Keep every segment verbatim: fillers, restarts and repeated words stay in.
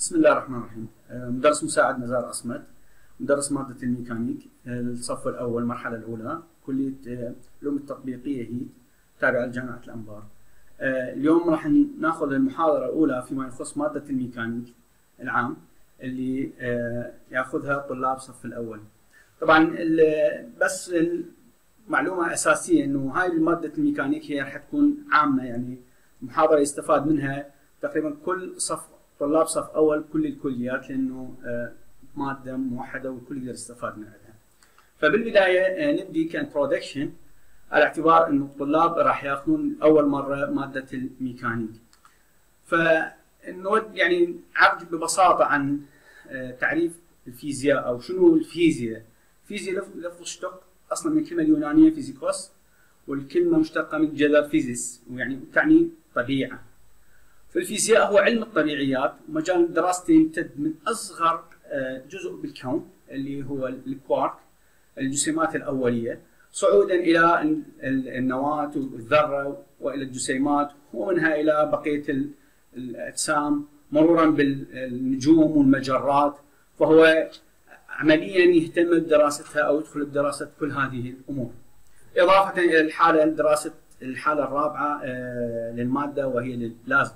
بسم الله الرحمن الرحيم. مدرس مساعد نزار أصمت، مدرس مادة الميكانيك الصف الأول المرحلة الأولى، كلية العلوم التطبيقية هي تابعة لجامعة الأنبار. اليوم راح ناخذ المحاضرة الأولى فيما يخص مادة الميكانيك العام اللي ياخذها طلاب الصف الأول. طبعا بس معلومة أساسية إنه هاي مادة الميكانيك هي راح تكون عامة، يعني محاضرة يستفاد منها تقريبا كل صف طلاب صف اول كل الكليات، لانه ماده موحده والكل يقدر يستفاد منها. فبالبدايه نبدي كانترودكشن على اعتبار انه الطلاب راح ياخذون اول مره ماده الميكانيك. فنود يعني عرض ببساطه عن تعريف الفيزياء او شنو الفيزياء. الفيزياء لفظ اشتق اصلا من الكلمه اليونانيه فيزيكوس، والكلمه مشتقه من جذر فيزيس، ويعني تعني طبيعه. فالفيزياء هو علم الطبيعيات، ومجال دراسته يمتد من اصغر جزء بالكون اللي هو الكوارك، الجسيمات الاوليه، صعودا الى النواه والذره والى الجسيمات، ومنها الى بقيه الاجسام، مرورا بالنجوم والمجرات. فهو عمليا يهتم بدراستها او يدخل بدراسه كل هذه الامور، اضافه الى الحاله دراسه الحاله الرابعه للماده وهي اللازمه.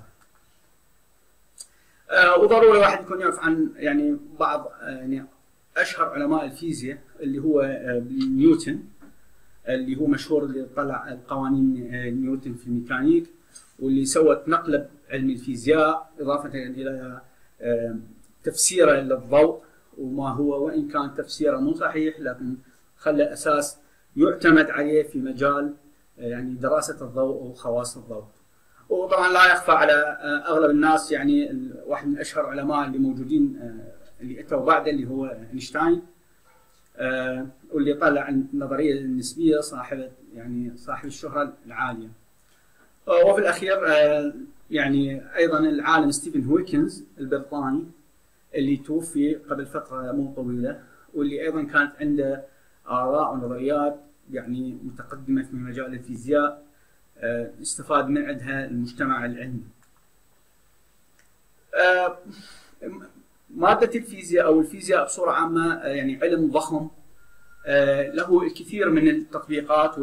آه وضروري الواحد يكون يعرف عن يعني بعض آه يعني اشهر علماء الفيزياء اللي هو آه نيوتن، اللي هو مشهور اللي طلع قوانين آه نيوتن في الميكانيك، واللي سوت نقله علم الفيزياء، اضافه الى آه تفسيره للضوء وما هو، وان كان تفسيره مو صحيح لكن خلى اساس يعتمد عليه في مجال آه يعني دراسه الضوء وخواص الضوء. وطبعا لا يخفى على اغلب الناس يعني واحد من اشهر العلماء اللي موجودين اللي اتوا بعده اللي هو اينشتاين، واللي طلع النظريه النسبيه، صاحب يعني صاحب الشهره العاليه. وفي الاخير يعني ايضا العالم ستيفن هوكنز البريطاني اللي توفي قبل فتره مو طويله، واللي ايضا كانت عنده اراء ونظريات يعني متقدمه في مجال الفيزياء استفاد من عندها المجتمع العلمي. مادة الفيزياء أو الفيزياء بصورة عامة يعني علم ضخم له الكثير من التطبيقات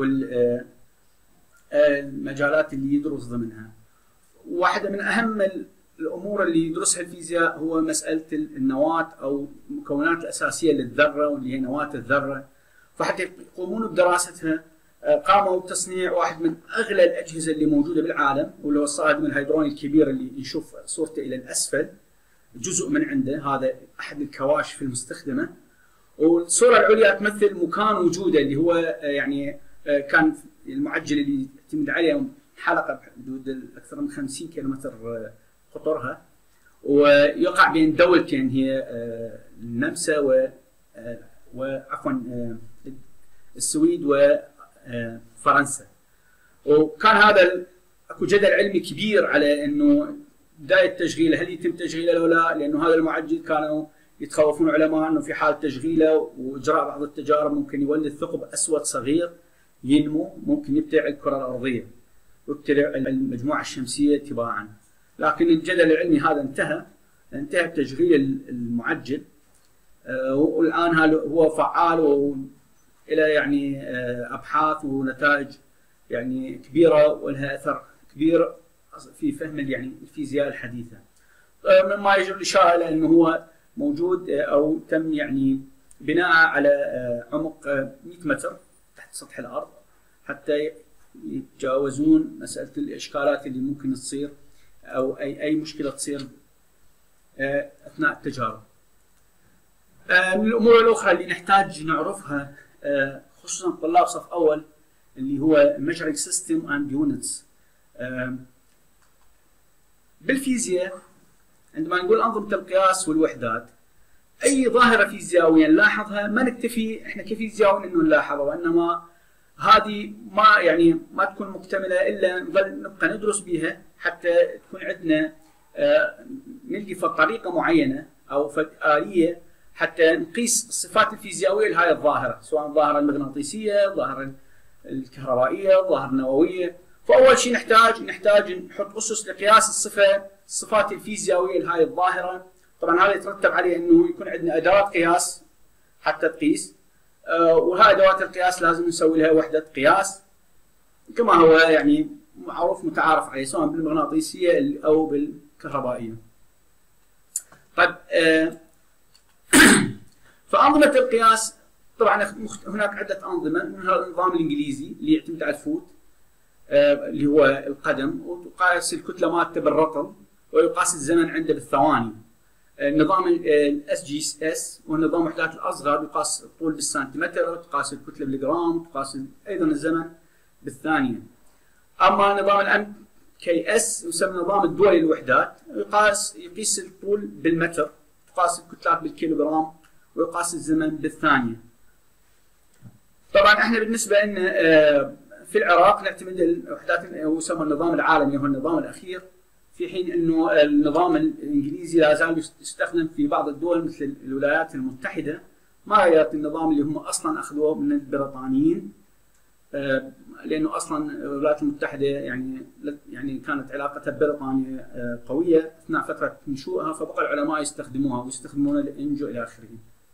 والمجالات اللي يدرس ضمنها. واحدة من أهم الأمور اللي يدرسها الفيزياء هو مسألة النواة أو المكونات الأساسية للذرة، واللي هي نواة الذرة. فحتى يقومون بدراستها قاموا بتصنيع واحد من اغلى الاجهزه اللي موجوده بالعالم، واللي هو الصادم الهيدروني الكبير اللي نشوف صورته الى الاسفل، جزء من عنده، هذا احد الكواشف المستخدمه. والصوره العليا تمثل مكان وجوده اللي هو يعني كان المعجل اللي يعتمد عليه حلقه بحدود اكثر من خمسين كيلومتر قطرها، ويقع بين دولتين هي النمسا و وعفوا السويد و فرنسا. وكان هذا اكو جدل علمي كبير على انه بدايه تشغيله هل يتم تشغيله لو لا، لانه هذا المعجل كانوا يتخوفون علماء انه في حال تشغيله واجراء بعض التجارب ممكن يولد ثقب اسود صغير ينمو، ممكن يبتلع الكره الارضيه ويبتلع المجموعه الشمسيه تباعا. لكن الجدل العلمي هذا انتهى، انتهى بتشغيل المعجل، والان هو فعال و الى يعني ابحاث ونتائج يعني كبيره ولها اثر كبير في فهم يعني الفيزياء الحديثه. مما يجب الاشاره الى انه هو موجود او تم يعني بناء على عمق مئة متر تحت سطح الارض، حتى يتجاوزون مساله الاشكالات اللي ممكن تصير او اي اي مشكله تصير اثناء التجارب. من الامور الاخرى اللي نحتاج نعرفها خصوصا طلاب صف اول اللي هو measuring system and units. بالفيزياء عندما نقول انظمه القياس والوحدات، اي ظاهره فيزيائيه نلاحظها ما نكتفي احنا كفيزيائيين انه نلاحظها، وانما هذه ما يعني ما تكون مكتمله الا نظل نبقى ندرس بها حتى تكون عندنا نلقي طريقه معينه او آليه حتى نقيس الصفات الفيزيائيه لهذه الظاهره، سواء الظاهره المغناطيسيه، الظاهره الكهربائيه، الظاهره النوويه. فاول شيء نحتاج نحتاج نحط اسس لقياس الصفه الصفات الفيزيائيه لهذه الظاهره. طبعا هذا يترتب عليه انه يكون عندنا ادوات قياس حتى تقيس، آه وهاي ادوات القياس لازم نسوي لها وحده قياس كما هو يعني معروف متعارف عليه سواء بالمغناطيسيه او بالكهربائيه. طيب آه فانظمه القياس طبعا هناك عده انظمه، منها النظام الانجليزي اللي يعتمد على الفوت آه اللي هو القدم، وتقاس الكتله مالته بالرطل، ويقاس الزمن عنده بالثواني. النظام الاس جي اس والنظام الوحدات الاصغر يقاس الطول بالسنتيمتر، وتقاس الكتله بالجرام، وتقاس ايضا الزمن بالثانيه. اما نظام الام كي اس يسمى نظام الدولي للوحدات، يقاس يقيس الطول بالمتر، تقاس الكتلات بالكيلوغرام، ويقاس الزمن بالثانيه. طبعا احنا بالنسبه لنا في العراق نعتمد الوحدات يسمى النظام العالمي هو النظام الاخير، في حين انه النظام الانجليزي لا زال يستخدم في بعض الدول مثل الولايات المتحده، ما غيرت النظام اللي هم اصلا اخذوه من البريطانيين، لانه اصلا الولايات المتحده يعني يعني كانت علاقتها ببريطانيا قويه اثناء فتره نشوئها، فبقى العلماء يستخدموها ويستخدمون الانجو الى اخره.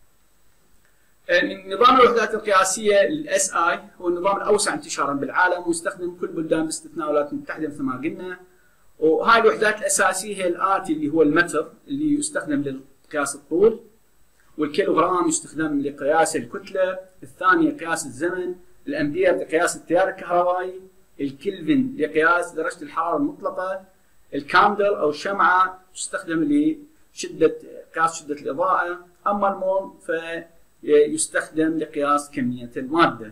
نظام الوحدات القياسيه الاس اي هو النظام الاوسع انتشارا بالعالم، ويستخدم كل بلدان باستثناء الولايات المتحده مثل ما قلنا. وهاي الوحدات الاساسيه هي الاتي اللي هو المتر اللي يستخدم لقياس الطول، والكيلوغرام يستخدم لقياس الكتله، الثانيه قياس الزمن، الامبير لقياس التيار الكهربائي، الكلفن لقياس درجه الحراره المطلقه، الكاندل او الشمعه تستخدم لشده قياس شده الاضاءه، اما المول فيستخدم لقياس كميه الماده.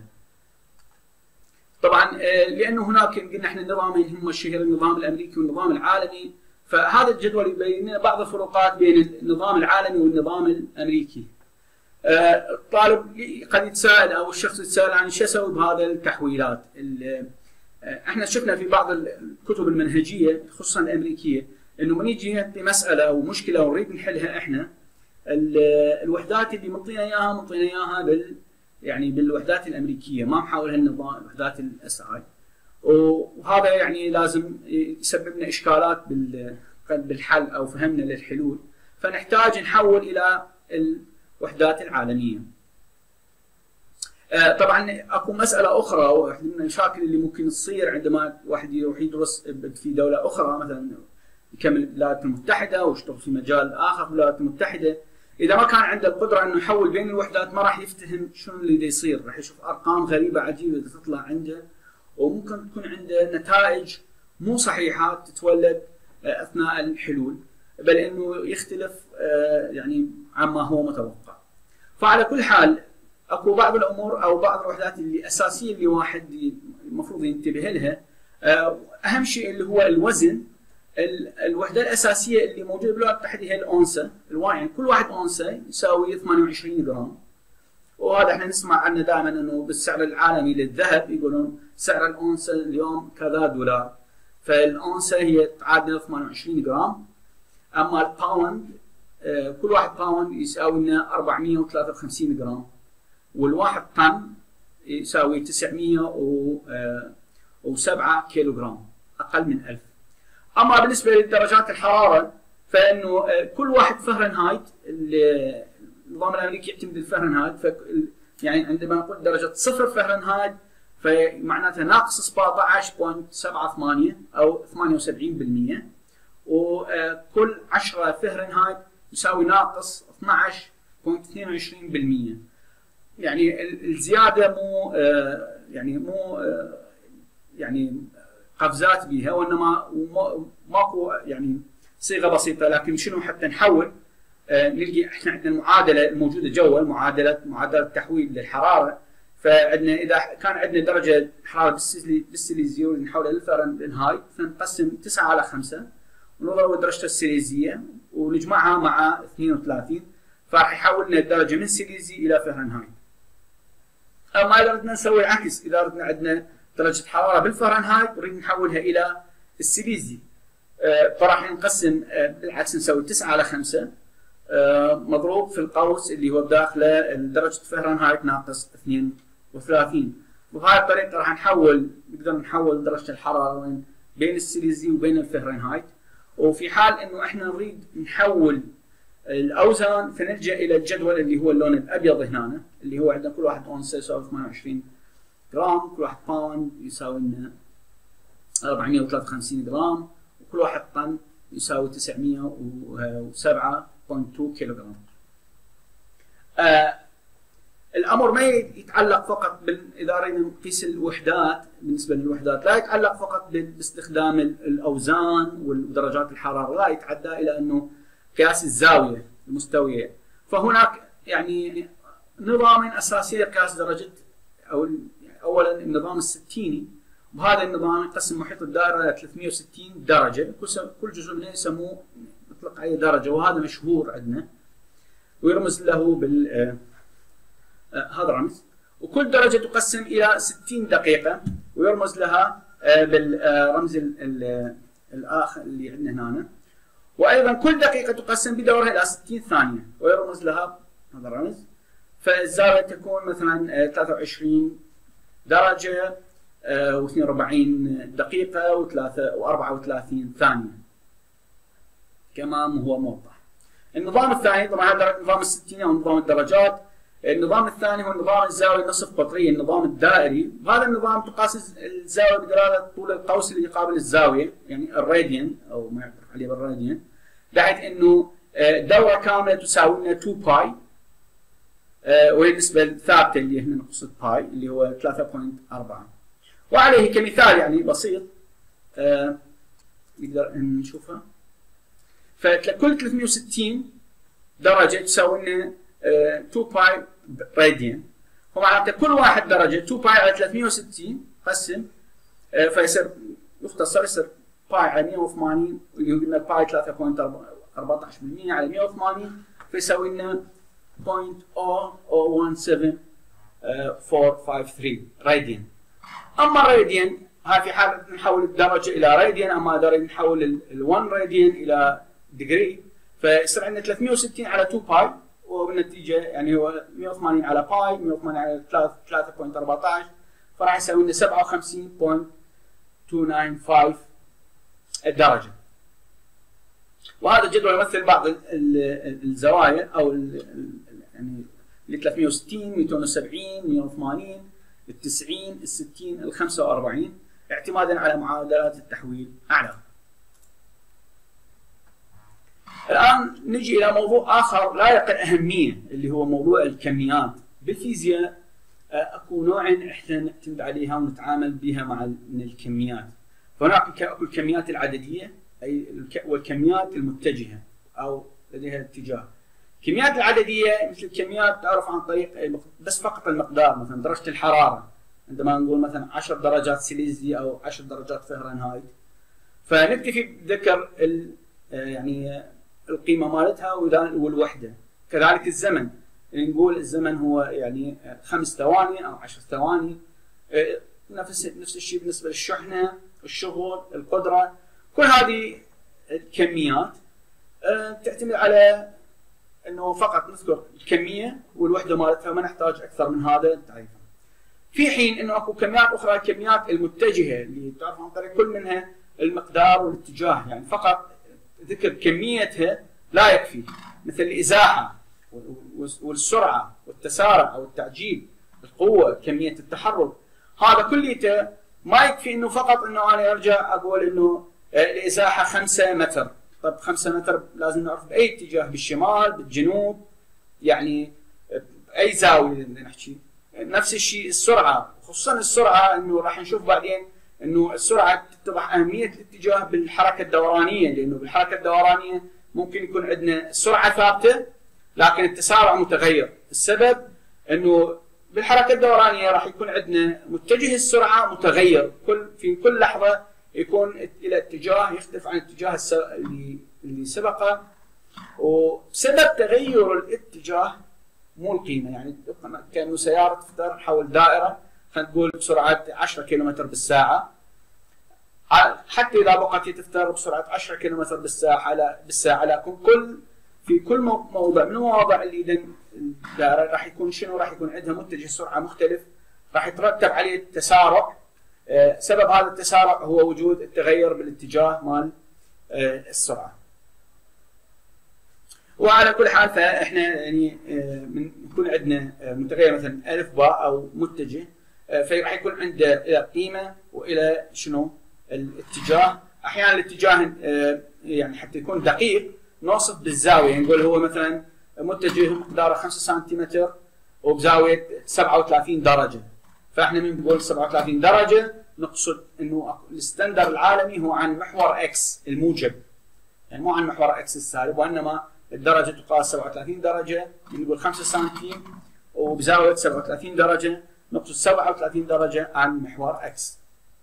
طبعا لانه هناك قلنا احنا نظامين هم الشهير، النظام الامريكي والنظام العالمي، فهذا الجدول يبين لنا بعض الفروقات بين النظام العالمي والنظام الامريكي. الطالب قد يتساءل او الشخص يتساءل عن شو اسوي بهذا التحويلات. احنا شفنا في بعض الكتب المنهجيه خصوصا الامريكيه انه من يجي نعطي مساله او مشكله ونريد نحلها احنا، الوحدات اللي منطينا اياها منطينا اياها بال يعني بالوحدات الامريكيه، ما محاول هالنظام الوحدات الاس اي، وهذا يعني لازم يسبب لنا اشكالات بالحل او فهمنا للحلول، فنحتاج نحول الى الوحدات العالميه. طبعا اكو مساله اخرى، واحده من المشاكل اللي ممكن تصير عندما واحد يروح يدرس في دوله اخرى، مثلا يكمل بالولايات المتحده ويشتغل في مجال اخر في الولايات المتحده، اذا ما كان عنده القدره انه يحول بين الوحدات ما راح يفتهم شنو اللي يصير، راح يشوف ارقام غريبه عجيبه تطلع عنده، وممكن تكون عنده نتائج مو صحيحه تتولد اثناء الحلول، بل انه يختلف يعني عما هو متوقع. فعلى كل حال اكو بعض الامور او بعض الوحدات اللي اساسيه اللي واحد المفروض ينتبه لها. اهم شيء اللي هو الوزن. الوحده الاساسيه اللي موجوده بالولايات المتحده هي الاونسه، يعني كل واحد اونسه يساوي ثمانية وعشرين جرام، وهذا احنا نسمع عنه دائما انه بالسعر العالمي للذهب يقولون سعر الاونسه اليوم كذا دولار، فالاونسه هي تعادل ثمانية وعشرين جرام. اما الباوند كل واحد باوند يساوي لنا أربعمئة وثلاثة وخمسين جرام، والواحد طن يساوي تسعمئة وسبعة كيلو جرام، اقل من ألف. اما بالنسبه لدرجات الحراره فانه كل واحد فهرنهايت، النظام الامريكي يعتمد الفهرنهايت، ف يعني عندما نقول درجه صفر فهرنهايت فمعناتها ناقص سبعة عشر فاصلة سبعة ثمانية او ثمانية وسبعين بالمئة، وكل عشرة فهرنهايت يساوي ناقص اثني عشر فاصلة اثنين وعشرين بالمئة. يعني الزياده مو يعني مو يعني قفزات بها، وانما ماكو يعني صيغه بسيطه، لكن شنو حتى نحول آه نلقي احنا عندنا المعادله الموجوده جوا، المعادله معادله تحويل للحراره، فعندنا اذا كان عندنا درجه حراره بالسيليزيوس نحولها للفahrenheit، فنقسم تسعة على خمسة ونضرب درجته السيليزيه ونجمعها مع اثنين وثلاثين، فراح يحول لنا الدرجه من سيليزي الى فahrenheit. اما اذا بدنا نسوي العكس، اذا بدنا عندنا درجة حرارة بالفahrenheit ونريد نحولها إلى السيليزي، فراح نقسم بالعكس نسوي تسعة على خمسة مضروب في القوس اللي هو بداخله درجة فahrenheit ناقص اثنين وثلاثين. وبهذه الطريقة راح نحول نقدر نحول درجة الحرارة بين السيليزي وبين الفahrenheit. وفي حال إنه إحنا نريد نحول الاوزان فنلجا الى الجدول اللي هو اللون الابيض هنا، اللي هو عندنا كل واحد اونصه يساوي ثمانية وعشرين جرام، كل واحد باوند يساوي لنا أربعمئة وثلاثة وخمسين جرام، وكل واحد طن يساوي تسعمئة وسبعة فاصلة اثنين كيلو جرام. آه الامر ما يتعلق فقط بال... اذا ارينا نقيس الوحدات، بالنسبه للوحدات لا يتعلق فقط باستخدام الاوزان ودرجات الحراره، لا يتعدى الى انه قياس الزاويه المستويه. فهناك يعني نظامين اساسيه لقياس درجه، او اولا النظام الستيني، وبهذا النظام يقسم محيط الدائره الى ثلاثمئة وستين درجه، كل جزء منه يسموه نطلق عليه درجه، وهذا مشهور عندنا ويرمز له بال آه هذا رمز. وكل درجه تقسم الى ستين دقيقه ويرمز لها آه بالرمز الاخر اللي عندنا هنا. وايضا كل دقيقه تقسم بدورها الى ستين ثانيه ويرمز لها هذا الرمز. فالزاويه تكون مثلا ثلاثة وعشرين درجه واثنين وأربعين دقيقه وثلاثة وأربعة وثلاثين ثانيه كما هو موضح. النظام الثاني طبعا هذا نظام الستين او نظام الدرجات. النظام الثاني هو نظام الزاويه النصف قطريه، النظام الدائري. بهذا النظام تقاس الزاويه بدلاله طول القوس اللي يقابل الزاويه، يعني الراديان او ما يعرف عليه بالراديان، بحيث انه دوره كامله تساوي لنا اثنين باي، وهي النسبه الثابته اللي هنا نقصد باي اللي هو ثلاثة فاصلة أربعة. وعليه كمثال يعني بسيط نقدر نشوفها. فكل ثلاثمئة وستين درجه تساوي لنا اثنين باي راديان، ومعناته كل واحد درجه اثنين باي على ثلاثمئة وستين قسم فيصير يختصر يصير باي على مئة وثمانين، اللي هو قلنا باي ثلاثة فاصلة أربعة عشر بالمئة على مئة وثمانين فيساوي لنا صفر فاصلة صفر صفر واحد سبعة أربعة خمسة ثلاثة راديان. اما الراديان هاي في حال نحول الدرجه الى راديان، اما اذا نحول ال واحد راديان الى ديجري فيصير عندنا ثلاثمئة وستين على اثنين باي، وبالنتيجه يعني هو مئة وثمانين على باي، مئة وثمانين على ثلاثة فاصلة أربعة عشر، فراح يساوي لنا سبعة وخمسين فاصلة مئتين وخمسة وتسعين درجه. وهذا الجدول يمثل بعض الزوايا او يعني ال ثلاثمئة وستين، مئتين وسبعين، مئة وثمانين، ال تسعين، ال ستين، ال خمسة وأربعين اعتمادا على معادلات التحويل اعلى. الان نجي الى موضوع اخر لا يقل اهميه، اللي هو موضوع الكميات. بالفيزياء اكو نوعين احنا نعتمد عليها ونتعامل بها مع من الكميات. فهناك اكو الكميات العدديه اي والكميات المتجهه او لديها اتجاه. الكميات العدديه مثل الكميات تعرف عن طريق بس فقط المقدار، مثلا درجه الحراره عندما نقول مثلا عشر درجات سيليزي او عشر درجات فهرنهايت، فنكتفي بذكر يعني القيمه مالتها والوحده. كذلك الزمن، يعني نقول الزمن هو يعني خمس ثواني او عشر ثواني. نفس نفس الشيء بالنسبه للشحنه، الشغل، القدره. كل هذه الكميات تعتمد على انه فقط نذكر الكميه والوحده مالتها، ما نحتاج اكثر من هذا تعريفها. في حين انه اكو كميات اخرى، الكميات المتجهه اللي تعرف عن طريق كل منها المقدار والاتجاه، يعني فقط ذكر كميتها لا يكفي، مثل الازاحه والسرعه والتسارع او التعجيل، القوه، كميه التحرك. هذا كليته ما يكفي انه فقط انه انا ارجع اقول انه الازاحه خمسة متر. طب خمسة متر لازم نعرف باي اتجاه، بالشمال، بالجنوب، يعني باي زاويه نحكي. نفس الشيء السرعه، خصوصا السرعه انه راح نشوف بعدين انه السرعه تتضح اهميه الاتجاه بالحركه الدورانيه، لانه بالحركه الدورانيه ممكن يكون عندنا السرعه ثابته لكن التسارع متغير. السبب انه بالحركه الدورانيه راح يكون عندنا متجه السرعه متغير، كل في كل لحظه يكون الى اتجاه يختلف عن الاتجاه اللي اللي سبقه، وبسبب تغير الاتجاه مو القيمه، يعني كانه سياره تفتر حول دائره خلينا نقول بسرعه عشرة كيلومتر بالساعه، حتى اذا بقت تفتر بسرعه عشرة كيلومتر بالساعه لا بالساعه لكن كل في كل موضع من المواضع اللي اذا الدائره راح يكون شنو؟ راح يكون عندها متجه سرعه مختلف، راح يترتب عليه التسارع. سبب هذا التسارع هو وجود التغير بالاتجاه مال السرعه. وعلى كل حال فاحنا يعني من يكون عندنا متغير مثلا الف باء او متجه، فراح يكون عنده الى قيمه والى شنو؟ الاتجاه. احيانا الاتجاه يعني حتى يكون دقيق نوصف بالزاويه، يعني نقول هو مثلا متجه مقداره خمسة سنتيمتر وبزاويه سبعة وثلاثين درجه، فاحنا من نقول سبعة وثلاثين درجه نقصد انه الستاندر العالمي هو عن محور اكس الموجب، يعني مو عن محور اكس السالب، وانما الدرجه تقاس سبعة وثلاثين درجه، نقول خمسة سنتيم وبزاويه سبعة وثلاثين درجه نقصد سبعة وثلاثين درجه عن محور اكس.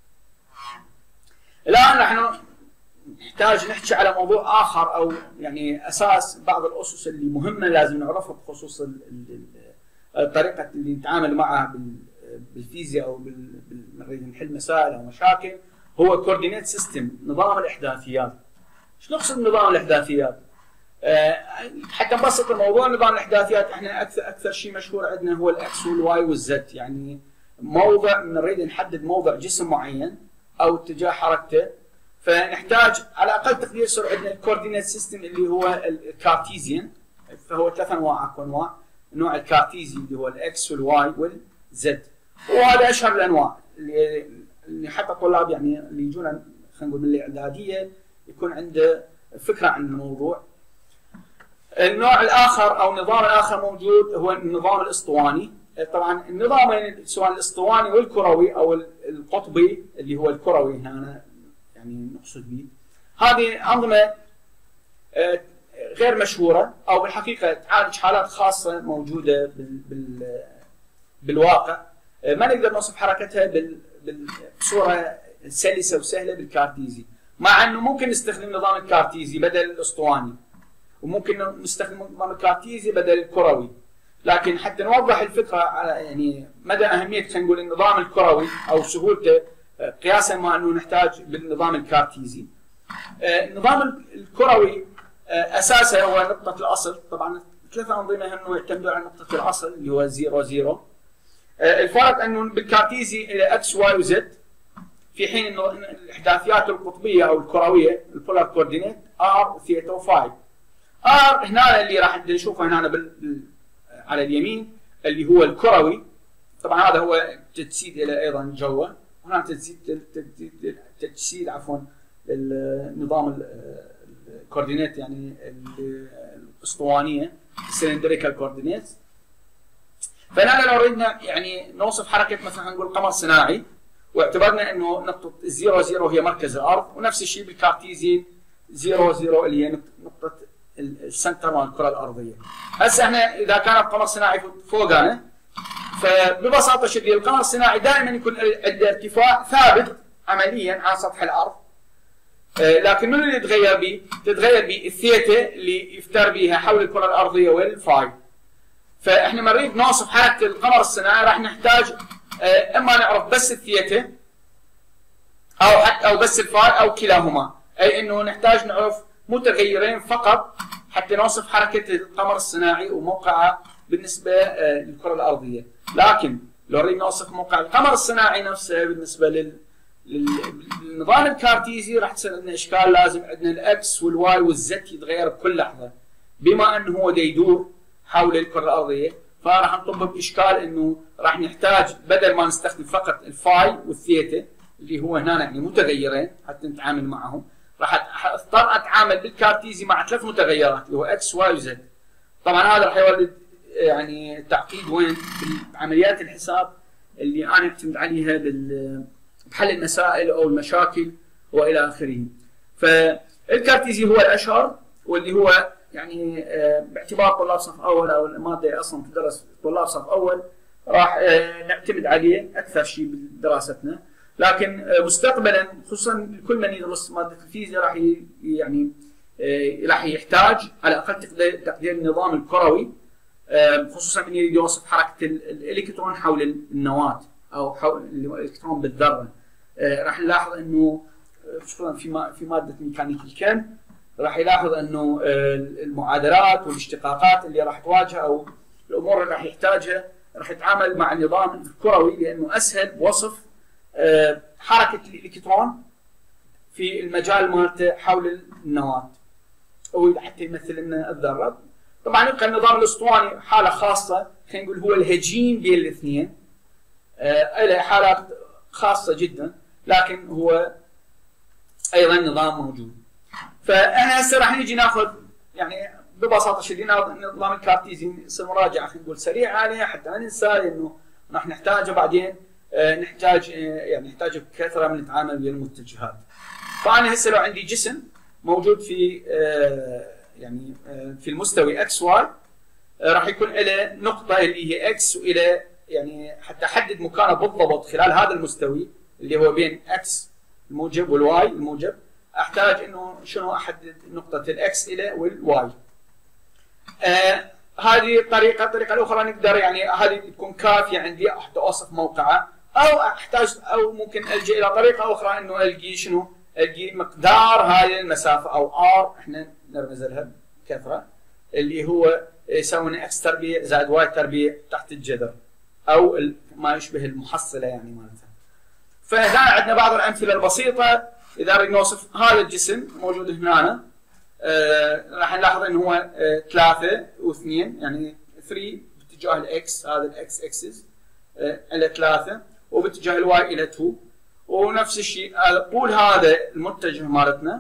الان نحن نحتاج نحكي على موضوع اخر، او يعني اساس بعض الاسس اللي مهمه لازم نعرفها بخصوص الطريقه اللي نتعامل معها بالفيزياء او نريد نحل مسائل او مشاكل، هو كوردينيت سيستم، نظام الاحداثيات. ايش نقصد بنظام الاحداثيات؟ أه حتى نبسط الموضوع، نظام الاحداثيات احنا اكثر اكثر شيء مشهور عندنا هو الاكس والواي والزد، يعني موضع نريد نحدد موضع جسم معين او اتجاه حركته، فنحتاج على اقل تقدير يصير عندنا الكوردينيت سيستم اللي هو الكارتيزيان، فهو ثلاث انواع اكو انواع، النوع الكارتيزي اللي هو الاكس والواي والزد، وهذا اشهر الانواع اللي, اللي حتى الطلاب يعني اللي يجونا خلينا نقول من الاعداديه يكون عنده فكره عن الموضوع. النوع الاخر او النظام الاخر موجود هو النظام الاسطواني. طبعا النظامين سواء الاسطواني والكروي او القطبي اللي هو الكروي هنا يعني نقصد به، هذه انظمه غير مشهوره او بالحقيقه تعالج حالات خاصه موجوده بال بالواقع، ما نقدر نوصف حركتها بصوره سلسه وسهله بالكارتيزي، مع انه ممكن نستخدم نظام الكارتيزي بدل الاسطواني، وممكن نستخدم نظام الكارتيزي بدل الكروي، لكن حتى نوضح الفكره على يعني مدى اهميه خلينا نقول النظام الكروي او سهولته قياسا مع انه نحتاج بالنظام الكارتيزي. النظام الكروي اساسه هو نقطه الاصل، طبعا ثلاث انظمه هم يعتمدون على نقطه الاصل اللي هو صفر صفر. الفرق انه بالكارتيزي الى اكس واي وزد، في حين انه الاحداثيات القطبيه او الكرويه البولار كوردينيت ار وثيتا وفاي. ار هنا اللي راح نشوفه هنا بال على اليمين اللي هو الكروي، طبعا هذا هو تجسيد الى ايضا جوه، هنا تجسيد تجسيد عفوا النظام الكوردينيت يعني الاسطوانيه السلندريكال كوردينيت. فنحن لو ردنا يعني نوصف حركه مثلا نقول قمر صناعي واعتبرنا انه نقطه صفر صفر هي مركز الارض، ونفس الشيء بالكارتيزي صفر صفر اللي هي نقطه السنتر مال الكره الارضيه. هسه احنا اذا كان القمر الصناعي فوقنا، فببساطه شديده القمر الصناعي دائما يكون عنده ارتفاع ثابت عمليا عن سطح الارض، لكن من اللي يتغير به؟ تتغير به الثيتا اللي يفتر بها حول الكره الارضيه والفاي. فاحنا لما نريد نوصف حركه القمر الصناعي راح نحتاج اما نعرف بس الثيتا او حتى او بس الفاي او كلاهما، اي انه نحتاج نعرف متغيرين فقط حتى نوصف حركه القمر الصناعي وموقعه بالنسبه للكره الارضيه، لكن لو نريد نوصف موقع القمر الصناعي نفسه بالنسبه لل للنظام الكارتيزي راح تصير عندنا اشكال، لازم عندنا الاكس والواي والزد يتغير بكل لحظه، بما انه هو دا يدور حول الكره الارضيه، فراح نطب باشكال انه راح نحتاج بدل ما نستخدم فقط الفاي والثيتا اللي هو هنا يعني متغيرين حتى نتعامل معهم، راح اضطر اتعامل بالكارتيزي مع ثلاث متغيرات اللي هو اكس واي وزد. طبعا هذا راح يولد يعني تعقيد وين بعمليات الحساب اللي انا اعتمد عليها بال بحل المسائل او المشاكل والى اخره. فالكارتيزي هو الاشهر واللي هو يعني باعتبار طلاب صف اول او الماده اصلا تدرس طلاب صف اول راح نعتمد عليه اكثر شيء بدراستنا، لكن مستقبلا خصوصا كل من يدرس ماده الفيزياء راح يعني راح يحتاج على اقل تقدير النظام الكروي، خصوصا من يريد يوصف حركه الالكترون حول النواه او حول الالكترون بالذره. راح نلاحظ انه في في ماده ميكانيك الكم راح يلاحظ انه المعادلات والاشتقاقات اللي راح تواجهها او الامور اللي راح يحتاجها راح يتعامل مع النظام الكروي، لانه اسهل بوصف حركه الالكترون في المجال مالته حول النواه، او حتى يمثل لنا الذره طبعا يبقى النظام الاسطواني حاله خاصه، خلينا نقول هو الهجين بين الاثنين، آه له حالات خاصه جدا، لكن هو ايضا نظام موجود. فانا هسه راح نيجي ناخذ يعني ببساطه شديده النظام الكارتيزي، نصير مراجعه خلينا نقول سريعه عليه حتى ما ننسى، لانه راح نحتاجه بعدين، آه نحتاج آه يعني نحتاجه بكثره من نتعامل ويا المتجهات. فانا هسه لو عندي جسم موجود في آه يعني آه في المستوي اكس واي، آه راح يكون له نقطه اللي هي اكس، والى يعني حتى احدد مكانه بالضبط خلال هذا المستوي اللي هو بين اكس الموجب والواي الموجب، احتاج انه شنو احدد نقطه الاكس الى والواي. آه هذه الطريقه، الطريقه الاخرى نقدر يعني هذه تكون كافيه عندي حتى اوصف موقعه، او احتاج او ممكن الجا الى طريقه اخرى انه القي شنو؟ القي مقدار هذه المسافه او ار، احنا نرمز لها بكثره، اللي هو يساوي اكس تربيع زائد واي تربيع تحت الجذر، او ما يشبه المحصله يعني مالتها. فهنا عندنا بعض الامثله البسيطه. اذا نريد نوصف هذا الجسم موجود هنا، آه راح نلاحظ انه هو آه ثلاثة واثنين، يعني ثلاثة باتجاه الاكس، هذا الاكس اكسس آه الى ثلاثة، وباتجاه الواي الى اثنين، ونفس الشيء طول هذا المتجه مالتنا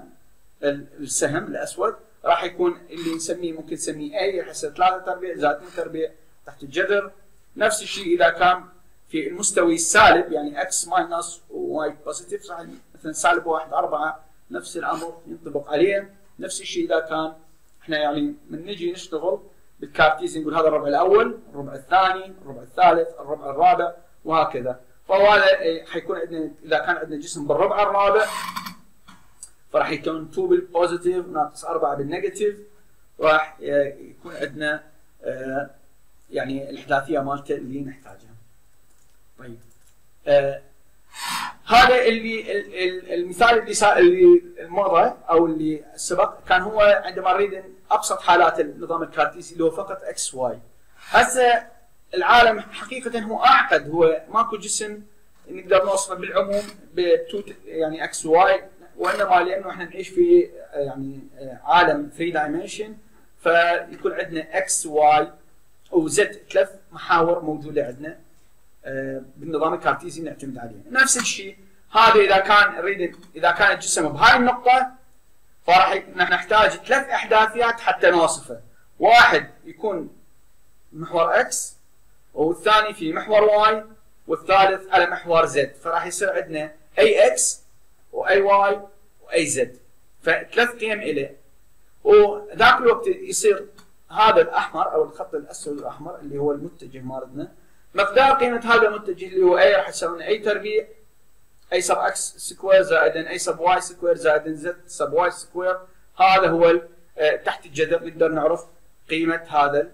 السهم الاسود راح يكون اللي نسميه ممكن نسميه اي، يحسب ثلاثة تربيع زائد اثنين تربيع تحت الجذر. نفس الشيء اذا كان في المستوي السالب يعني اكس ماينس وواي بوزيتيف، راح مثلا سالب واحد أربعة نفس الامر ينطبق عليه. نفس الشيء اذا كان احنا يعني من نجي نشتغل بالكارتيزي نقول هذا الربع الاول، الربع الثاني، الربع الثالث، الربع الرابع وهكذا. فهو هذا حيكون عندنا اذا كان عندنا جسم بالربع الرابع فراح يكون اثنين بالبوزيتيف ناقص أربعة بالنيجاتيف، راح يكون عندنا آه يعني الاحداثيه مالته اللي نحتاجها. طيب آه هذا اللي المثال اللي اللي مضى او اللي سبق كان هو عندما نريد ابسط حالات النظام الكارتيزي اللي هو فقط اكس واي. هسه العالم حقيقه هو اعقد، هو ماكو جسم نقدر نوصفه بالعموم بتو يعني اكس واي، وانما لانه احنا نعيش في يعني عالم ثري دايمنشن، فيكون عندنا اكس واي وزد، ثلاث محاور موجوده عندنا بالنظام الكارتيزي نعتمد عليه. نفس الشيء هذا اذا كان نريد اذا كان الجسم بهاي النقطه فراح نحن نحتاج ثلاث احداثيات حتى نوصفه، واحد يكون محور اكس، والثاني في محور واي، والثالث على محور زد، فراح يصير عندنا اي اكس واي واي واي زد، فثلاث قيم اليه. وذاك الوقت يصير هذا الاحمر او الخط الاسود الاحمر اللي هو المتجه مالتنا، مقدار قيمه هذا المتجه اللي هو اي راح يساوي لنا اي تربيع اي سب اكس سكوير زائد اي سب واي سكوير زائد زد سب واي سكوير. هذا هو تحت الجذر نقدر نعرف قيمه هذا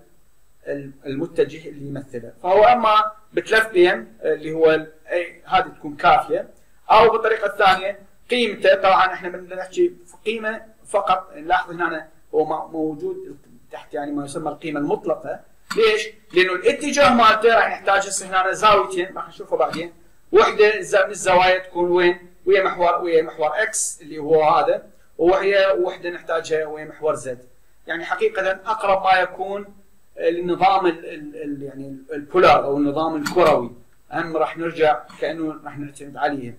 المتجه اللي يمثله. فهو اما بثلاث قيم اللي هو اي هذه تكون كافيه، او بالطريقه الثانيه قيمته، طبعا احنا بدنا نحكي في قيمه فقط، نلاحظ هنا هو موجود تحت يعني ما يسمى القيمه المطلقه. ليش؟ لانه الاتجاه مالته راح نحتاج هسه هنا زاويتين راح نشوفها بعدين، وحده من الزوايا تكون وين؟ ويا محور ويا محور اكس اللي هو هذا، وهي وحده نحتاجها ويا محور زد. يعني حقيقه اقرب ما يكون للنظام ال ال يعني البولار او النظام الكروي، هم راح نرجع كانه راح نعتمد عليه.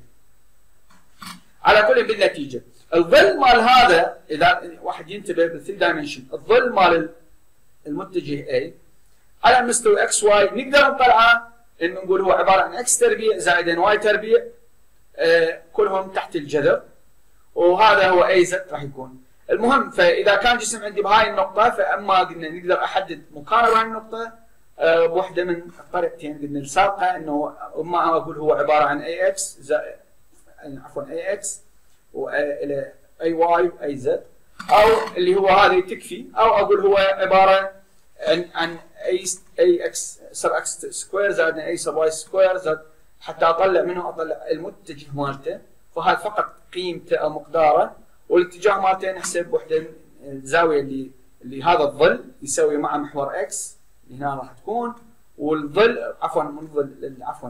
على كل بالنتيجه الظل مال هذا اذا واحد ينتبه بالثري دايمنشن، الظل مال المتجه A على المستوى اكس واي نقدر نطلعه انه نقول هو عباره عن اكس تربيع زائد واي تربيع آه كلهم تحت الجذر، وهذا هو اي زد راح يكون. المهم فاذا كان جسم عندي بهاي النقطه، فاما قلنا نقدر احدد مكانه بهاي النقطه آه بوحده من الطريقتين قلنا السابقه، انه اما اقول هو عباره عن اي اكس زائد عفوا اي اكس والى اي واي واي زد، او اللي هو هذه تكفي، او اقول هو عباره عن عن اي اي اكس سب اكس سكوير زائد اي سب واي سكوير زائد، حتى اطلع منه اطلع المتجه مالته، فهذا فقط قيمته او مقداره، والاتجاه مالته نحسب وحده الزاويه اللي اللي هذا الظل يسوي مع محور اكس اللي هنا راح تكون، والظل عفوا من الظل عفوا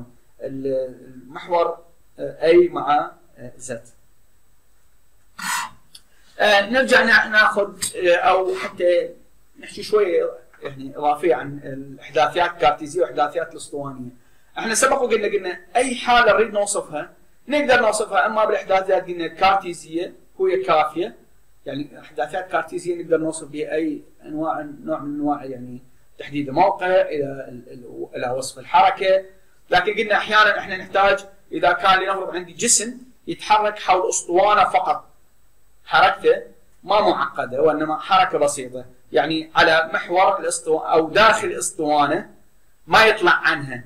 المحور اي مع زد. آه نرجع ناخذ او حتى نحكي شويه يعني اضافيه عن الاحداثيات الكارتيزيه والاحداثيات الاسطوانيه. احنا سبق وقلنا قلنا اي حاله نريد نوصفها نقدر نوصفها اما بالاحداثيات قلنا الكارتيزيه وهي كافيه، يعني احداثيات كارتيزيه نقدر نوصف بها اي انواع نوع من انواع يعني تحديد الموقع الى الى وصف الحركه، لكن قلنا احيانا احنا نحتاج اذا كان لنفرض عندي جسم يتحرك حول اسطوانه فقط، حركته ما معقده وانما حركه بسيطه، يعني على محور الاسطوانه او داخل الاسطوانه ما يطلع عنها،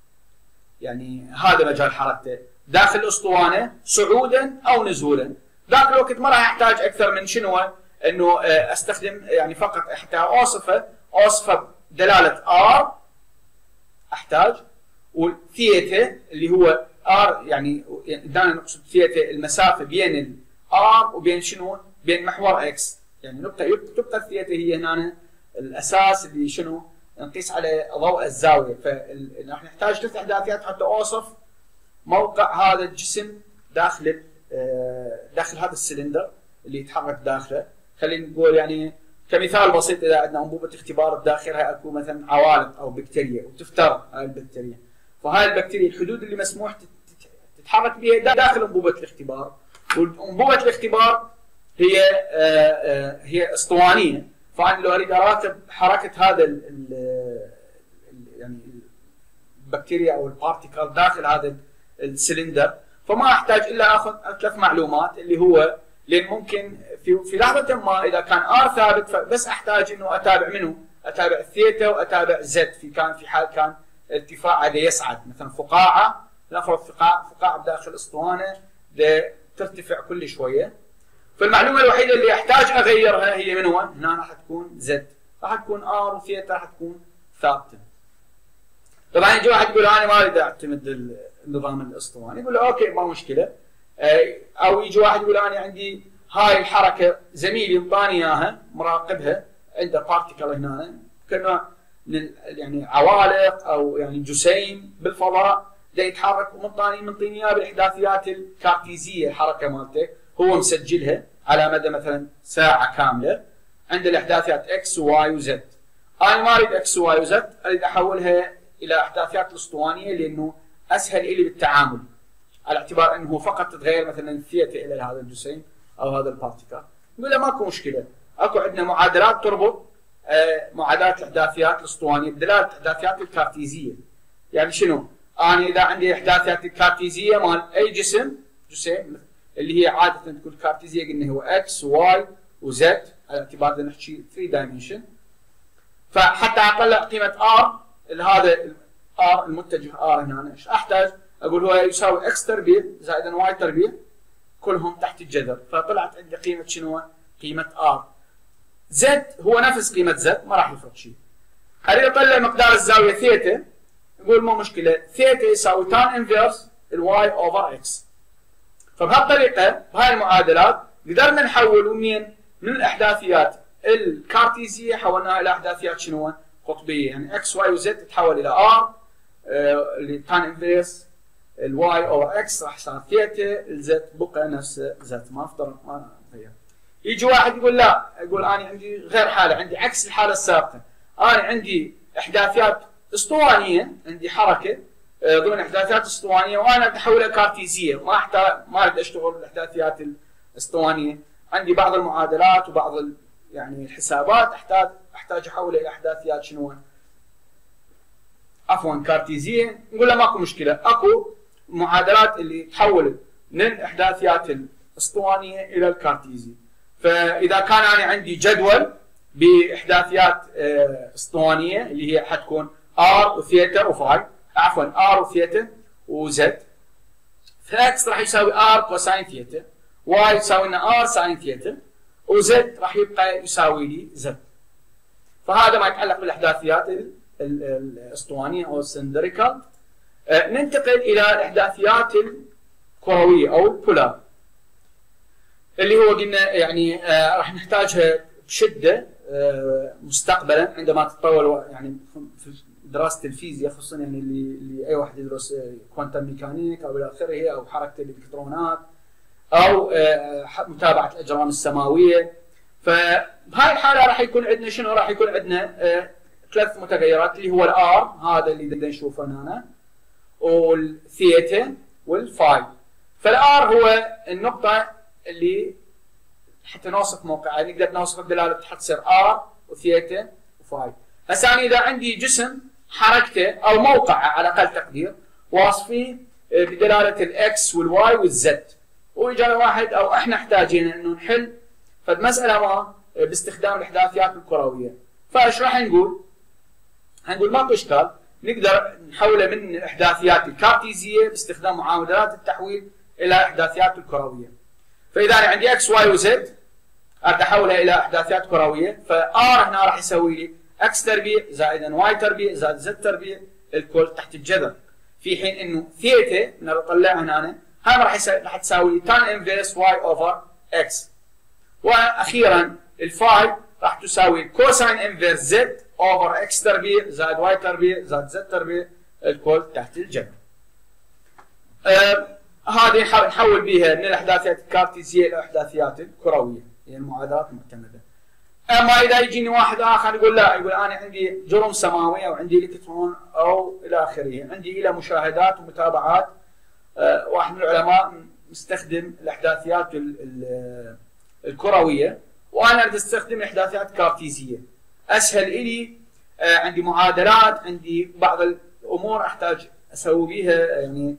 يعني هذا مجال حركته داخل الاسطوانه صعودا او نزولا. ذاك الوقت ما راح احتاج اكثر من شنو انه استخدم يعني فقط حتى اوصفه اوصفه دلاله ار احتاج، والثيتا اللي هو ار يعني دائما نقصد ثيتا المسافه بين الار وبين شنو؟ بين محور اكس، يعني نقطه تبقى الثيتا هي هنا الاساس اللي شنو؟ نقيس على ضوء الزاويه، فنحن نحتاج ثلاث احداثيات حتى اوصف موقع هذا الجسم داخل داخل هذا السلندر اللي يتحرك داخله. خلينا نقول يعني كمثال بسيط اذا عندنا انبوبه اختبار بداخلها اكو مثلا عوالق او بكتيريا وتفترض هاي البكتيريا، فهاي البكتيريا الحدود اللي مسموح تتحرك بها داخل انبوبه الاختبار، وانبوبه الاختبار هي هي اسطوانيه، فانا لو اريد اراقب حركه هذا ال ال يعني البكتيريا او البارتيكل داخل هذا السلندر، فما احتاج الا اخذ ثلاث معلومات اللي هو لان ممكن في في لحظه ما اذا كان ار ثابت فبس احتاج انه اتابع منه، اتابع الثيتا واتابع زد في كان في حال كان ارتفاع هذا يصعد، مثلا فقاعه نفرض فقاعه فقاعه بداخل اسطوانه ترتفع كل شويه، فالمعلومه الوحيده اللي احتاج اغيرها هي من وين؟ هنا راح تكون زد، راح تكون ار وثيتا راح تكون ثابته. طبعا يجي واحد يقول انا ما اريد اعتمد النظام الاسطواني، يقول له اوكي ما مشكله، او يجي واحد يقول انا عندي هاي الحركه زميلي انطاني اياها مراقبها عنده بارتيكل هنا كنوع من يعني عوالق او يعني جسيم بالفضاء دا يتحرك ومنطاني منطيني اياه بالاحداثيات الكارتيزيه الحركه مالته هو مسجلها على مدى مثلا ساعه كامله، عند الاحداثيات اكس وواي وزد. انا ما اريد اكس وواي وزد، اريد احولها الى احداثيات الاسطوانيه لانه اسهل لي بالتعامل، على اعتبار انه فقط تتغير مثلا الثيتا الى هذا الجسيم او هذا البارتيكل. نقول له ماكو مشكله، اكو عندنا معادلات تربط آه معادلات الاحداثيات الاسطوانيه بدلاله الاحداثيات الكارتيزيه. يعني شنو؟ انا اذا عندي احداثيات الكارتيزيه مال اي جسم جسيم اللي هي عاده تكون كارتيزيه قلنا هو اكس واي وزد على اعتبار بدنا نحكي ثري دايمنشن، فحتى اطلع قيمه ار هذا ار المتجه ار هنا ايش احتاج؟ اقول هو يساوي اكس تربيع زائدا واي تربيع كلهم تحت الجذر، فطلعت عندي قيمه شنو؟ قيمه ار. زد هو نفس قيمه زد ما راح يفرق شيء. اريد اطلع مقدار الزاويه ثيتا، نقول مو مشكله، ثيتا يساوي تان انفيرس الواي اوفر اكس. فبهالطريقه بهاي المعادلات قدرنا نحول منين؟ من الاحداثيات الكارتيزيه حولناها الى احداثيات شنو؟ قطبيه، يعني اكس واي وزد تتحول الى ار اللي تان انفيرس الواي اوفر اكس راح صار ثيتا، الزد بقى نفس زد ما افترض ما تغير. يجي واحد يقول لا، يقول انا عندي غير حاله، عندي عكس الحاله السابقه، انا عندي احداثيات اسطوانيه، عندي حركه ضمن احداثيات اسطوانيه وانا احولها كارتيزيه، ما احتاج ما اريد اشتغل بالاحداثيات الاسطوانيه، عندي بعض المعادلات وبعض يعني الحسابات احتاج احتاج احولها الى احداثيات شنو؟ عفوا كارتيزيه. نقول له ماكو مشكله، اكو معادلات اللي تحول من الاحداثيات الاسطوانيه الى الكارتيزي. فاذا كان انا عندي جدول باحداثيات اسطوانيه اللي هي حتكون ار وثيتا وفاي، عفوا ار وثيتا وزد، فاكس راح يساوي ار كوساين ثيتا، واي يساوي لنا ار ساين ثيتا، وزد راح يبقى يساوي لي زد. فهذا ما يتعلق بالاحداثيات الاسطوانيه او السندريكال. آه ننتقل الى الاحداثيات الكرويه او البولار اللي هو قلنا يعني آه راح نحتاجها بشده آه مستقبلا عندما تتطور يعني في دراسه الفيزياء، خصوصا يعني اللي اللي اي واحد يدرس كوانتم ميكانيك او الى اخره، او حركه الالكترونات او آه متابعه الاجرام السماويه. فبهاي الحاله راح يكون عندنا شنو؟ راح يكون عندنا آه ثلاث متغيرات اللي هو الار، هذا اللي بدنا نشوفه هنا، والثيتا والفاي. فالار هو النقطه اللي حتى نوصف موقعها، نقدر نوصف الدلاله حتى تصير ار وثيتا وفاي. هسه انا اذا عندي جسم حركته او موقعه على اقل تقدير واصفيه بدلاله الاكس والواي والزد، واجانا واحد او احنا احتاجين انه نحل فالمساله ما باستخدام الاحداثيات الكرويه، فايش راح نقول؟ هنقول ماكو اشكال، نقدر نحوله من الاحداثيات الكارتيزيه باستخدام معادلات التحويل الى احداثيات الكرويه. فاذا انا عندي اكس واي وزد اريد احولها الى احداثيات كرويه، فار هنا راح يسوي لي اكس تربيع زائدا واي تربيع زائد زد تربيع الكل تحت الجذر، في حين انه ثيتا نطلعها هنا هاي راح راح تساوي تان انفيرس واي اوفر اكس. واخيرا الفاي راح تساوي كوساين انفيرس زد اوفر اكس تربيع زائد واي تربيع زائد زد تربيع الكل تحت الجذر. آه هذه نحول بها من الاحداثيات الكارتيزيه الى الاحداثيات الكرويه، هي المعادلات المعتمده. اما اذا يجيني واحد اخر يقول لا، يقول انا عندي جرم سماوي او عندي الكترون او الى اخره، عندي الى مشاهدات ومتابعات. آه واحد من العلماء مستخدم الاحداثيات الكرويه وانا اريد استخدم الاحداثيات الكارتيزيه، اسهل الي. آه عندي معادلات، عندي بعض الامور احتاج اسوي بيها يعني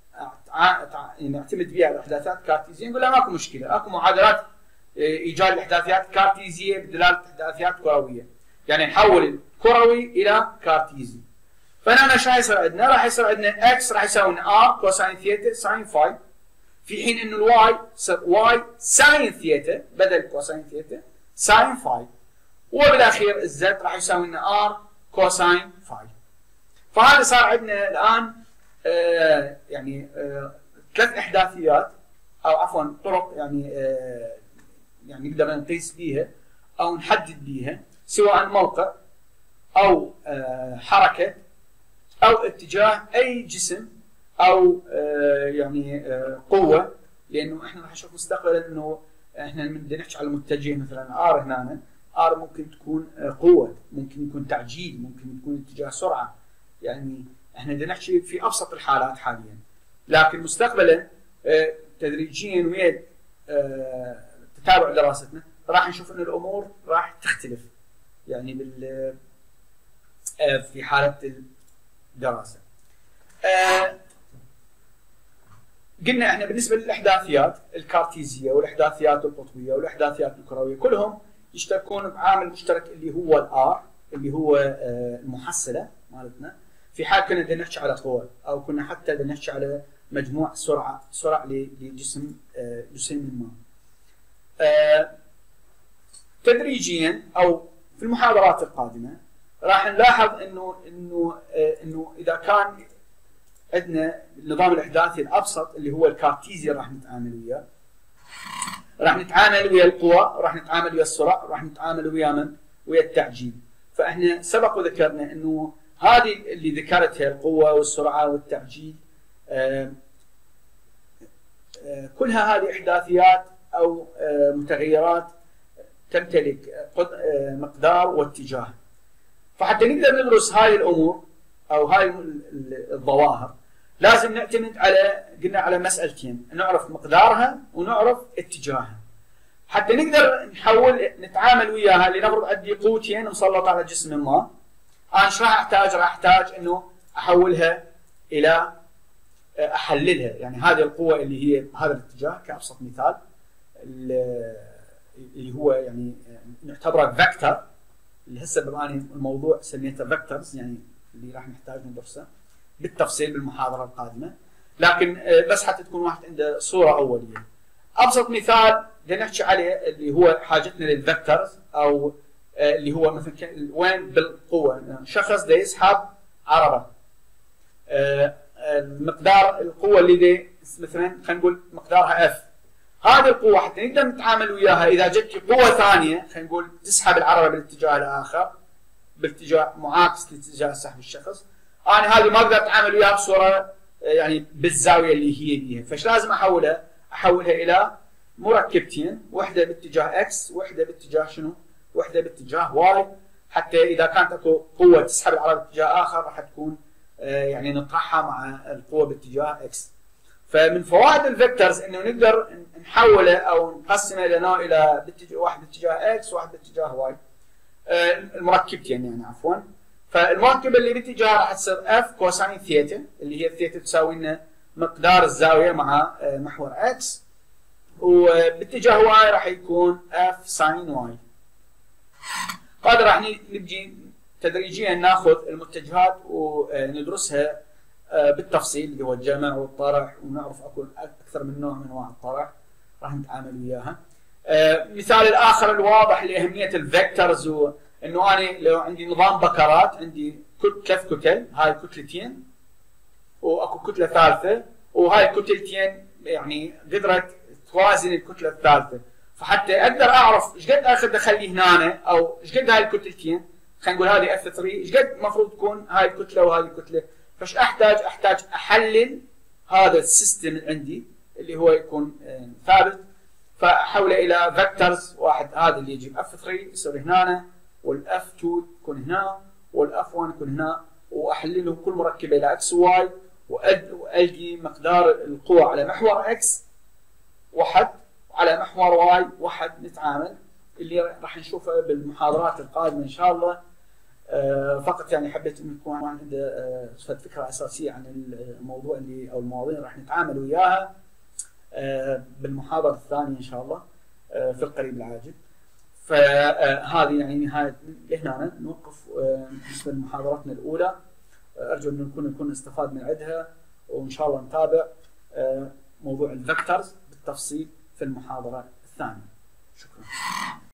يعني اعتمد بها على الاحداثيات الكارتيزيه، نقول لا ماكو مشكله، اكو معادلات ايجاد الاحداثيات الكارتيزيه بدلاله احداثيات كرويه، يعني نحول الكروي الى كارتيزي. فهنا ايش راح يصير عندنا؟ راح يصير عندنا اكس راح يساوي ار كوساين ثيتا ساين فاي، في حين انه الواي يصير واي ساين ثيتا بدل كوساين ثيتا ساين فاي، وبالاخير الزد راح يساوي لنا ار كوساين فاي. فهذا صار عندنا الان آه يعني آه ثلاث احداثيات او عفوا طرق يعني آه يعني نقدر نقيس بيها او نحدد بيها سواء موقع او آه حركه او اتجاه اي جسم او آه يعني آه قوه، لانه احنا راح نشوف مستقبلا انه احنا لما بدنا نحكي على المتجه مثلا ار هنا، ار ممكن تكون آه قوه، ممكن يكون تعجيل، ممكن يكون اتجاه سرعه، يعني احنا بدنا نحكي في ابسط الحالات حاليا، لكن مستقبلا آه تدريجيا ويا آه تتابع دراستنا راح نشوف ان الامور راح تختلف يعني بال آه في حاله الدراسه. آه قلنا احنا بالنسبه للاحداثيات الكارتيزيه والاحداثيات القطبيه والاحداثيات الكرويه كلهم يشتركون بعامل مشترك اللي هو الار، اللي هو آه المحصله مالتنا. في حال كنا بدنا نحكي على قوه او كنا حتى بدنا نحكي على مجموع سرعه سرعه لجسم آه جسم ما. آه تدريجيا او في المحاضرات القادمه راح نلاحظ انه انه آه انه اذا كان عندنا النظام الاحداثي الابسط اللي هو الكارتيزي راح نتعامل وياه، راح نتعامل ويا القوى، راح نتعامل ويا السرعه، راح نتعامل ويا من؟ ويا التعجيل. فاحنا سبق وذكرنا انه هذه اللي ذكرتها القوه والسرعه والتعجيل آه آه كلها هذه احداثيات او آه متغيرات تمتلك آه مقدار واتجاه. فحتى نقدر ندرس هاي الامور او هاي الظواهر لازم نعتمد على قلنا على مسألتين، نعرف مقدارها ونعرف اتجاهها. حتى نقدر نحول نتعامل وياها، لنفرض عندي قوتين مسلطة على جسم ما، انا ايش راح احتاج؟ راح احتاج انه احولها الى احللها، يعني هذه القوة اللي هي بهذا الاتجاه كابسط مثال اللي هو يعني نعتبره فيكتور، اللي هسه بما اني الموضوع سميته فيكتورز يعني اللي راح نحتاج ندرسه بالتفصيل بالمحاضره القادمه، لكن بس حتى تكون واحد عنده صوره اوليه. ابسط مثال بدنا نحكي عليه اللي هو حاجتنا للفيكتورز او اللي هو مثلا وين بالقوه، شخص دا يسحب عربه، مقدار القوه اللي دي مثلا خلينا نقول مقدارها اف، هذه القوه حتى نقدر نتعامل وياها اذا جت قوه ثانيه خلينا نقول تسحب العربه بالاتجاه الاخر باتجاه معاكس لاتجاه سحب الشخص، انا هذه ما اقدر اتعامل وياها بصوره يعني بالزاويه اللي هي بيها، فايش لازم احولها؟ احولها الى مركبتين، وحده باتجاه اكس وحده باتجاه شنو؟ وحده باتجاه واي، حتى اذا كانت اكو قوه تسحب العرض باتجاه اخر راح تكون آه يعني نطرحها مع القوه باتجاه اكس. فمن فوائد الفيكتورز انه نقدر نحوله او نقسمه الى نوع الى باتجاه واحد باتجاه اكس وواحد باتجاه واي. آه المركبتين يعني عفوا. فالمركبه اللي باتجاه راح تصير اف كوساين ثيتا، اللي هي الثيتا تساوي لنا مقدار الزاويه مع آه محور اكس، وباتجاه واي راح يكون اف ساين واي. هذا راح نبجي تدريجيا ناخذ المتجهات وندرسها بالتفصيل، اللي هو الجمع والطرح، ونعرف اكو اكثر من نوع من انواع الطرح راح نتعامل وياها. مثال الاخر الواضح لاهميه الفيكتورز، انه انا لو عندي نظام بكرات، عندي ثلاث كتل، هاي كتلتين واكو كتله ثالثه، وهاي الكتلتين يعني قدرت توازن الكتله الثالثه، فحتى اقدر اعرف ايش قد اخذ اخليه هنا، او ايش قد هاي الكتلتين، خلينا نقول هذه اف ثلاثة، ايش قد المفروض تكون هاي الكتله وهذه الكتله. فايش احتاج؟ احتاج احلل هذا السيستم اللي عندي اللي هو يكون ثابت، فاحوله الى فيكتورز. واحد هذا اللي يجي اف ثلاثة يصير هنا، والاف اثنين يكون هنا، والاف واحد يكون هنا، واحلله كل مركبه الى اكس وواي، والقي مقدار القوى على محور اكس واحد وعلى محور واي واحد. نتعامل اللي راح نشوفه بالمحاضرات القادمه ان شاء الله. آه فقط يعني حبيت انه يكون عنده آه فكره اساسيه عن الموضوع اللي او المواضيع اللي راح نتعامل وياها آه بالمحاضره الثانيه ان شاء الله آه في القريب العاجل. فهذه يعني نهايه لهنا نوقف آه بالنسبه لمحاضرتنا الاولى. آه ارجو ان نكون نكون نستفاد من عندها، وان شاء الله نتابع آه موضوع الفيكتورز بالتفصيل في المحاضره الثانيه. شكرا.